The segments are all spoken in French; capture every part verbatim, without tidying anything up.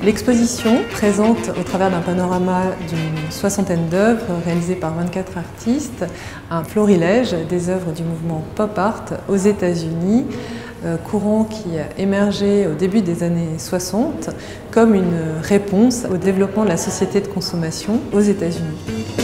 L'exposition présente au travers d'un panorama d'une soixantaine d'œuvres réalisées par vingt-quatre artistes un florilège des œuvres du mouvement pop art aux États-Unis, courant qui a émergé au début des années soixante comme une réponse au développement de la société de consommation aux États-Unis.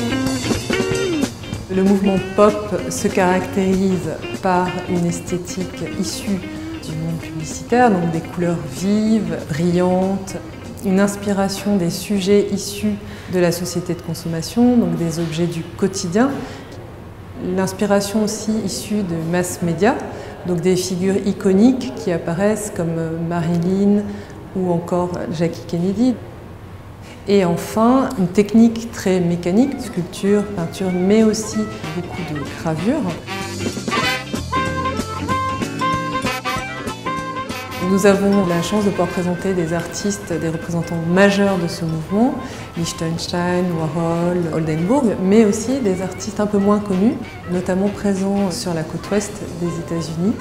Le mouvement pop se caractérise par une esthétique issue du monde publicitaire, donc des couleurs vives, brillantes, une inspiration des sujets issus de la société de consommation, donc des objets du quotidien. L'inspiration aussi issue de mass média, donc des figures iconiques qui apparaissent comme Marilyn ou encore Jackie Kennedy. Et enfin, une technique très mécanique, sculpture, peinture, mais aussi beaucoup de gravure. Nous avons la chance de pouvoir présenter des artistes, des représentants majeurs de ce mouvement, Lichtenstein, Warhol, Oldenburg, mais aussi des artistes un peu moins connus, notamment présents sur la côte ouest des États-Unis.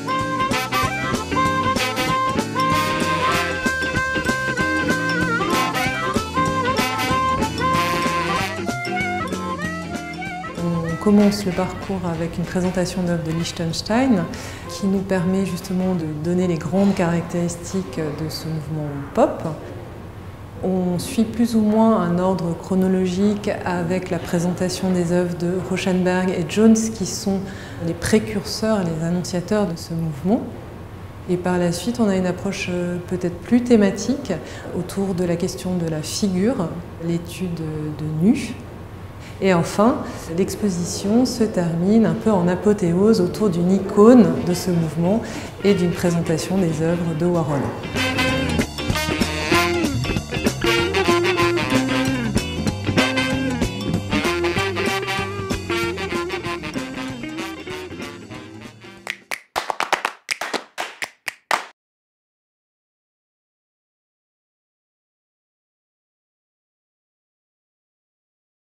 On commence le parcours avec une présentation d'œuvres de Lichtenstein qui nous permet justement de donner les grandes caractéristiques de ce mouvement pop. On suit plus ou moins un ordre chronologique avec la présentation des œuvres de Rauschenberg et Jones qui sont les précurseurs, les annonciateurs de ce mouvement. Et par la suite, on a une approche peut-être plus thématique autour de la question de la figure, l'étude de nu. Et enfin, l'exposition se termine un peu en apothéose autour d'une icône de ce mouvement et d'une présentation des œuvres de Warhol.